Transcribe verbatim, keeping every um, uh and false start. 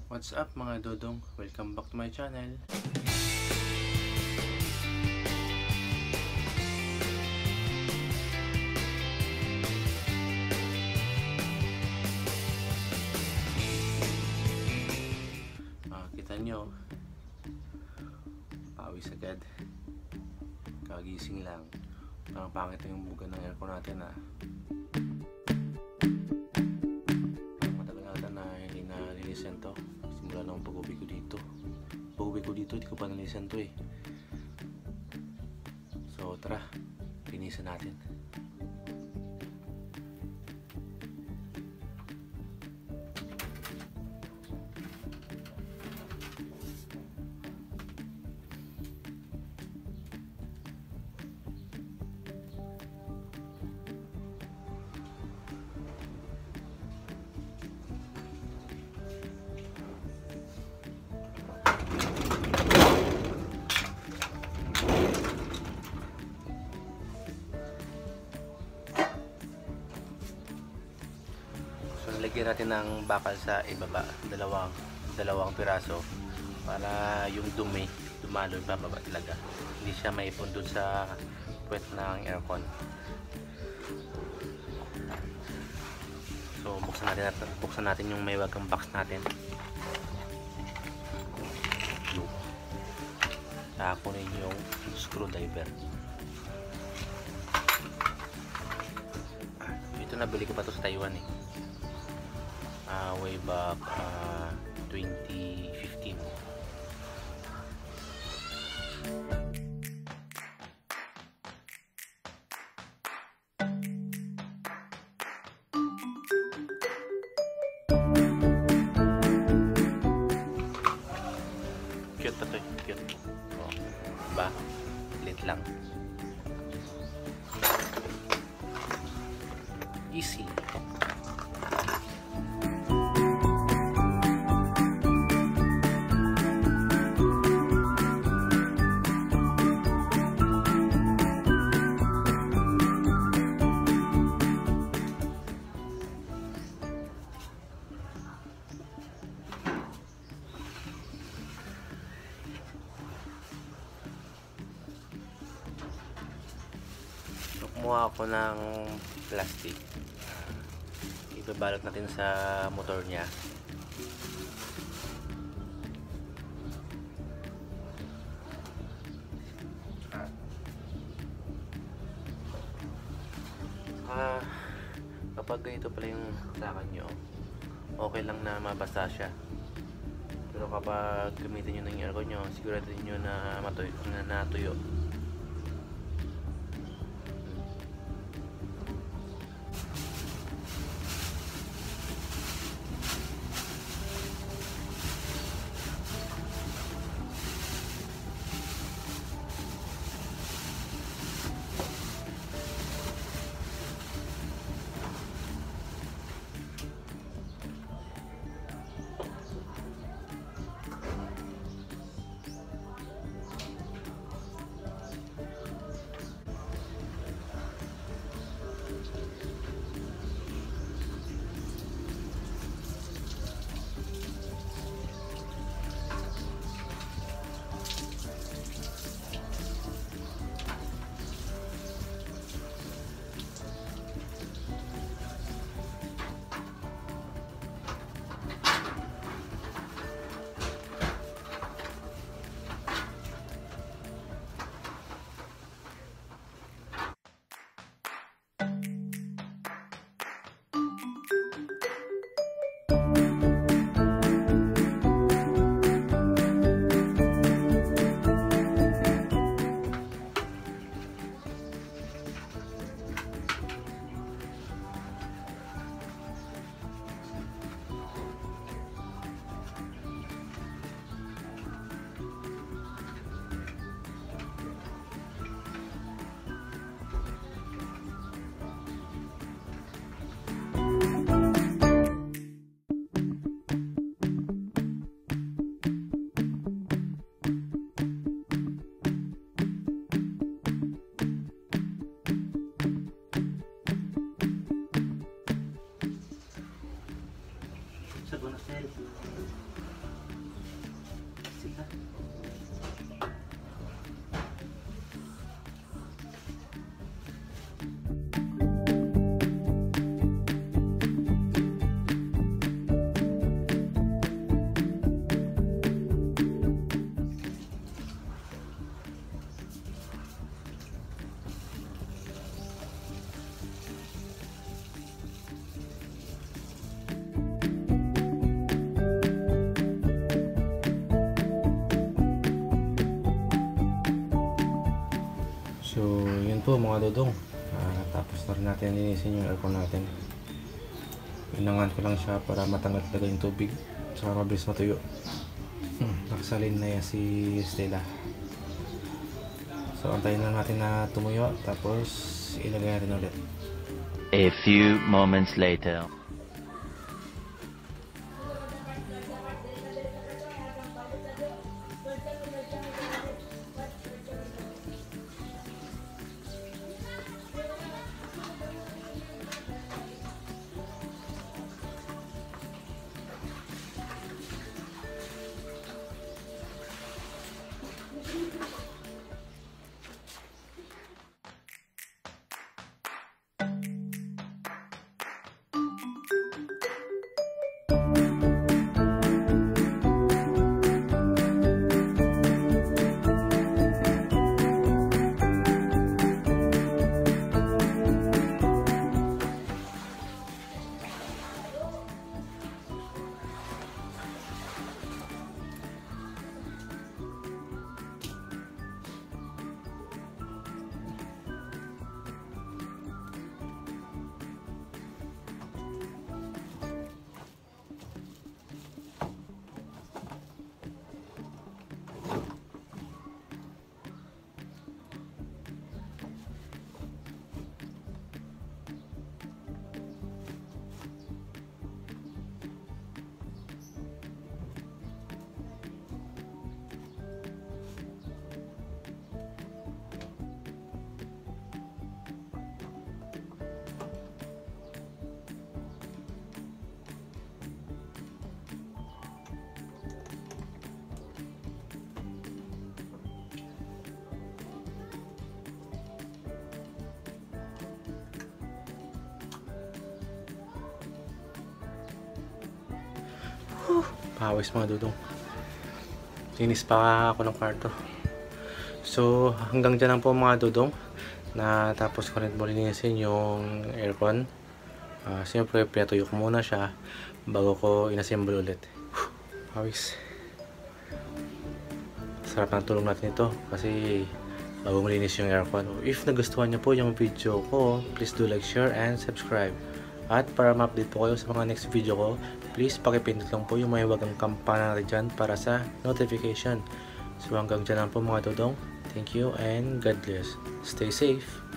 What's up mga dodong? Welcome back to my channel. Ah, kita nyo, pawis agad. Kagising lang. Parang pangit yung buga ng aircon natin ah. To. Simula na ang pag-uwi ko dito. Pag-uwi ko dito, di ko pa nalisan to eh. So tara, linisan natin. Lagyan natin ng bakal sa ibaba, dalawang dalawang piraso para yung dumi dumalo bababa talaga, hindi siya maipon dun sa puwet ng aircon. So buksan natin, buksan natin yung may wagang box natin. Takunin yung screwdriver. Ito nabili ko pa to sa Taiwan eh. Uh, way back uh, twenty fifteen. Cute pa to, cute. Oh, diba? Lit lang. Easy. Kumuha ako ng plastic. Uh, ibabalot natin sa motor niya. Uh, kapag ganito pala yung lakan nyo, okay lang na mabasa siya. Pero kapag gamitin nyo ng aircon nyo, siguraduhin nyo na matuyo, na natuyo. po mga dodong, uh, tapos na rin natin linisin yung aircon natin. Inangan ko lang siya para matanggal talaga yung tubig, saka mabilis matuyo. hmm, Nakasalin na yan si Stella. So antayin lang natin na tumuyo, tapos ilagay natin ulit. A few moments later. Pawis mga dudong. Linis pa ako ng kwarto. So hanggang dyan lang po mga dudong. Na tapos ko rin mo linisin yung aircon. Uh, Siyempre pinatuyo ko muna siya bago ko inassemble ulit. Pawis. Sarap ng tulong natin ito kasi bago malinis yung aircon. If nagustuhan niyo po yung video ko, please do like, share, and subscribe. At para ma-update po kayo sa mga next video ko, please pakipindot lang po yung may wagang kampana natin dyan para sa notification. So hanggang dyan lang po mga dodong. Thank you and God bless. Stay safe.